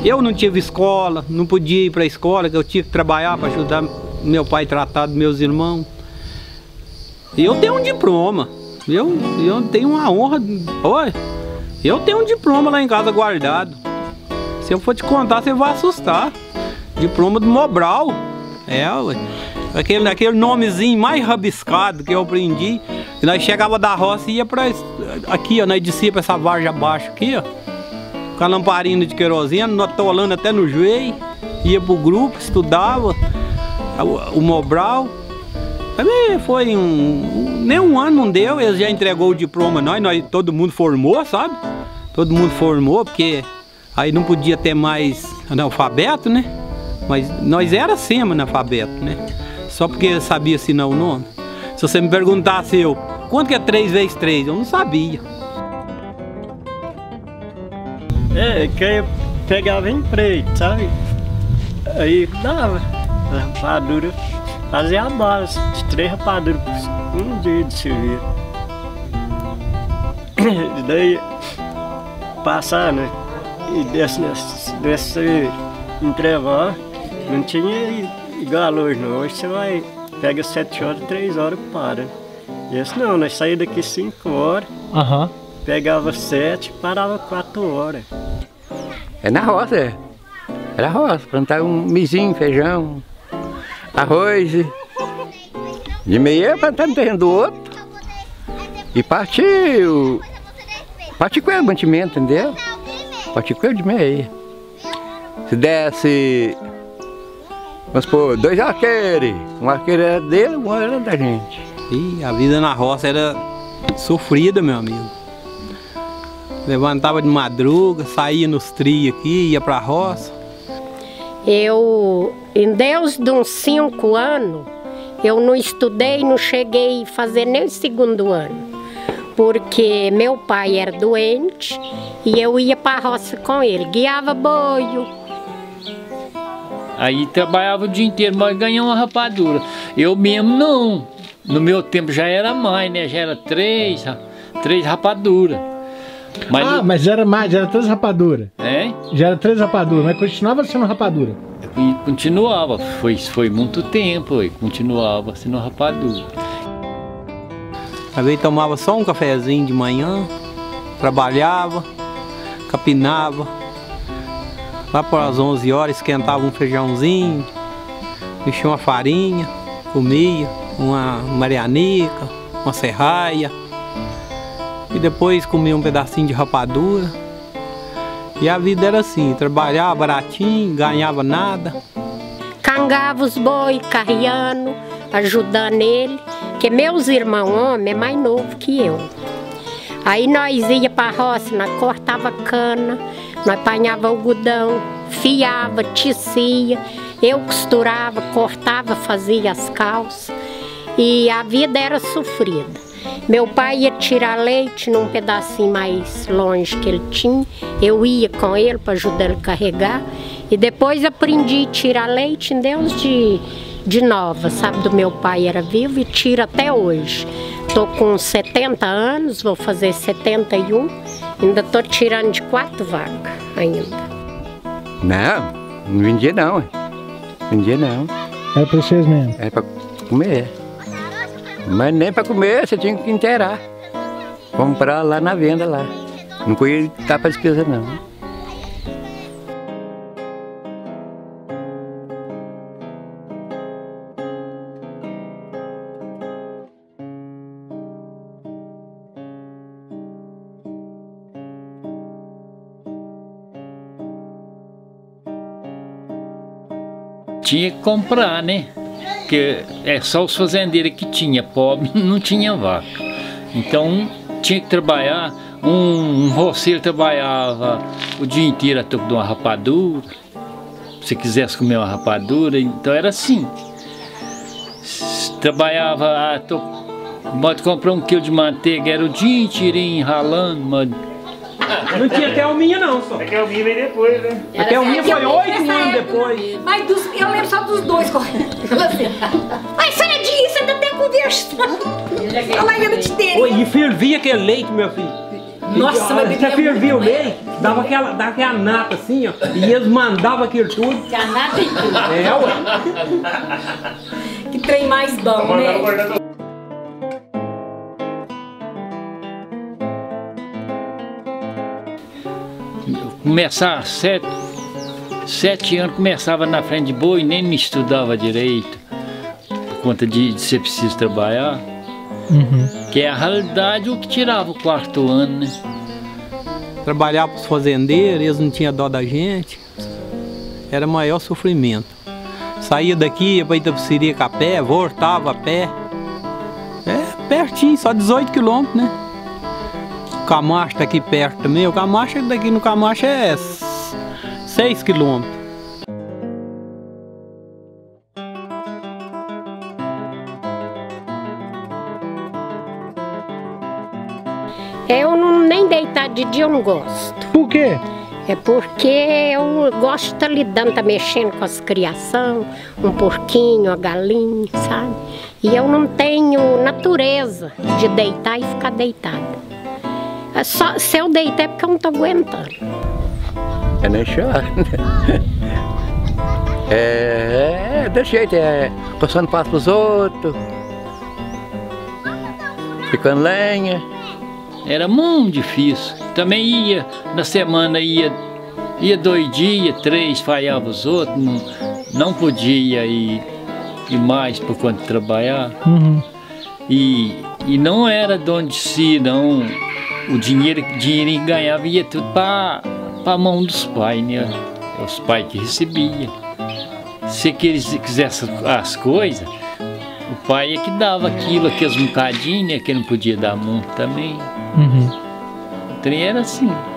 Eu não tive escola, não podia ir para a escola, que eu tinha que trabalhar para ajudar meu pai a tratar dos meus irmãos. E eu tenho um diploma. Eu tenho uma honra. Olha, eu tenho um diploma lá em casa guardado. Se eu for te contar, você vai assustar. Diploma do Mobral. Ué. Aquele nomezinho mais rabiscado que eu aprendi. E nós chegava da roça e ia pra aqui, ó, nós descia pra essa vargem abaixo aqui, ó. Com a lamparina de querosene, atolando até no joelho. Ia pro grupo, estudava o Mobral. Também foi nem um ano não deu, eles já entregou o diploma nós todo mundo formou, sabe? Todo mundo formou, porque aí não podia ter mais analfabeto, né? Mas nós era semi-analfabeto, né? Só porque sabia assinar o nome. Se você me perguntasse quanto que é 3 vezes 3, eu não sabia. Que eu pegava emprego, sabe? Aí dava a rapadura, fazia a base de 3 rapaduras por um dia de serviço. E daí, passar, né? E desse intervalo, não tinha igual hoje não. Hoje você vai, pega 7 horas, 3 horas para. E esse não, nós saímos daqui 5 horas, pegava 7, parava 4 horas. É na roça, era roça, plantar um mizinho, feijão, arroz. De meia plantar no terreno do outro. E partiu com o mantimento, entendeu? Partiu com ele de meia. Se desse, vamos supor, 2 arqueiros. Um arqueiro era dele, um era da gente. E a vida na roça era sofrida, meu amigo. Levantava de madruga, saía nos trios aqui, ia pra roça. Eu, em Deus de uns 5 anos, eu não estudei, não cheguei a fazer nem o 2º ano. Porque meu pai era doente e eu ia para a roça com ele, guiava boio. Aí trabalhava o dia inteiro, mas ganhava uma rapadura. Eu mesmo não. No meu tempo já era mais, né? Já era 3 rapaduras. Mas já era mais, já era 3 rapaduras. É? Já era 3 rapaduras, mas continuava sendo rapadura. E continuava, foi muito tempo, e continuava sendo rapadura. Às vezes tomava só um cafezinho de manhã, trabalhava, capinava. Lá pelas 11 horas esquentava um feijãozinho, mexia uma farinha, comia uma marianica, uma serraia. E depois comia um pedacinho de rapadura. E a vida era assim, trabalhava baratinho, ganhava nada. Cangava os boi, carreando, ajudando ele. Porque meus irmãos homens é mais novo que eu. Aí nós ia para a roça, nós cortava cana, nós apanhava algodão, fiava, tecia, eu costurava, cortava, fazia as calças. E a vida era sofrida. Meu pai ia tirar leite num pedacinho mais longe que ele tinha. Eu ia com ele para ajudar ele a carregar. E depois aprendi a tirar leite em Deus de nova, sabe? Do meu pai era vivo e tiro até hoje. Tô com 70 anos, vou fazer 71. Ainda tô tirando de 4 vacas ainda. Não vendia não. Vendia não. Era para vocês mesmo? Era para comer. Mas nem para comer, você tinha que inteirar. Comprar lá na venda lá. Não podia dar para despesa não. Tinha que comprar, né? Porque é só os fazendeiros que tinha, pobre não tinha vaca. Então tinha que trabalhar, um roceiro trabalhava o dia inteiro a topo de uma rapadura. Se quisesse comer uma rapadura, então era assim. Trabalhava, pode comprar 1 quilo de manteiga, era o dia inteirinho ralando, Não tinha Thelminha não, só. A Thelminha veio depois, né? A Thelminha foi 8 anos depois. Mas eu lembro só dos 2 correndo. Ai, Fredinho, você ainda tem conversando. Ela ainda te tem. Oi, e fervia aquele leite, meu filho. Nossa, mas você fervia o leite, dava aquela nata assim, ó, e eles mandavam aquilo tudo. Que a nata e tudo. Ué. Que trem mais bom, né? Começar 7 anos, começava na frente de boi, nem me estudava direito, por conta de ser preciso trabalhar. Que é a realidade o que tirava o 4º ano, né? Trabalhar para os fazendeiros, eles não tinham dó da gente. Era maior sofrimento. Saía daqui, ia para Itapecerica a pé, voltava a pé. É pertinho, só 18 quilômetros, né? O Camacho está aqui perto também. O Camacho, daqui no Camacho é 6 quilômetros. Eu nem deitar de dia eu não gosto. Por quê? É porque eu gosto de estar lidando, tá mexendo com as criação, um porquinho, a galinha, sabe? E eu não tenho natureza de deitar e ficar deitada. Só, se eu deitar é porque eu não tô aguentando. É nem chora. Desse jeito, passando passo pros outros, ficando lenha. Era muito difícil. Também ia, na semana ia 2 dias, 3, falhava os outros, não podia ir mais por conta de trabalhar. E não era de onde se, não. O dinheiro que ganhava ia tudo para a mão dos pais, né? Os pais que recebiam. Se quisesse as coisas, o pai é que dava aquilo, aqueles bocadinhos, né? Que não podia dar muito também. O trem era assim.